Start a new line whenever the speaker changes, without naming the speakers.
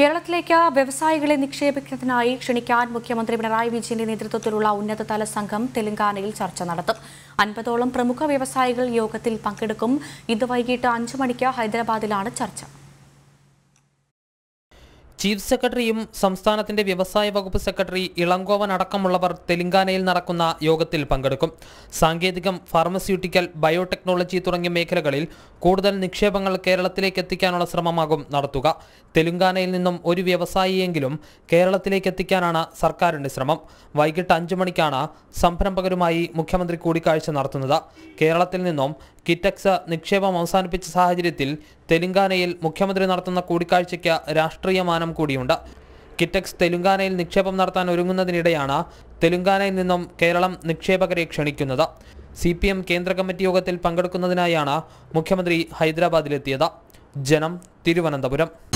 കേരളത്തിലേക്ക് വ്യവസായികളെ നിക്ഷേപിക്കുന്നതിനായി ക്ഷണിക്കാൻ മുഖ്യമന്ത്രി പിണറായി വിജയന്റെ നേതൃത്വത്തിലുള്ള ഉന്നതതല സംഘം തെലങ്കാനയിൽ ചർച്ച നടത്തും. 50ഓളം പ്രമുഖ വ്യവസായികൾ യോഗത്തിൽ പങ്കെടുക്കും. ഇന്ന് വൈകിട്ട് 5 മണിക്ക് ഹൈദരാബാദിലാണ് ചർച്ച.
ചീഫ് സെക്രട്ടറിയും സംസ്ഥാനത്തിന്റെ വ്യവസായ വകുപ്പ് സെക്രട്ടറി ഇളങ്കോവൻ അടക്കമുള്ളവർ തെലങ്കാനയിൽ നടക്കുന്ന യോഗത്തിൽ പങ്കെടുക്കും. സാങ്കേതികം, ഫാർമസ്യൂട്ടിക്കൽ, ബയോടെക്നോളജി തുടങ്ങിയ മേഖലകളിൽ കൂടുതൽ നിക്ഷേപങ്ങൾ കേരളത്തിലേക്ക് എത്തിക്കാനുള്ള ശ്രമമാകും നടത്തുക. തെലങ്കാനയിൽ നിന്നും ഒരു വ്യവസായിയെങ്കിലും കേരളത്തിലേക്ക് എത്തിക്കാനാണ് സർക്കാരിന്റെ ശ്രമം. വൈകിട്ട് 5 മണിക്കാണ് സംരംഭകരുമായി മുഖ്യമന്ത്രി കൂടിക്കാഴ്ച നടത്തുന്നത്. കേരളത്തിൽ നിന്നും കിറ്റക്സ് നിക്ഷേപം അവസാനിപ്പിച്ച സാഹചര്യത്തിൽ തെലങ്കാനയിൽ മുഖ്യമന്ത്രി നടത്തുന്ന കൂടിക്കാഴ്ചയ്ക്ക് രാഷ്ട്രീയ മാനം കൂടിയുണ്ട്. കിറ്റക്സ് തെലങ്കാനയിൽ നിക്ഷേപം നടത്താൻ ഒരുങ്ങുന്നതിനിടെയാണ് തെലങ്കാനയിൽ നിന്നും കേരളം നിക്ഷേപകരെ ക്ഷണിക്കുന്നത്. CPM കേന്ദ്ര കമ്മിറ്റി യോഗത്തിൽ പങ്കെടുക്കുന്നതിനായാണ് മുഖ്യമന്ത്രി ഹൈദരാബാദിലെത്തിയത്. ജനം, തിരുവനന്തപുരം.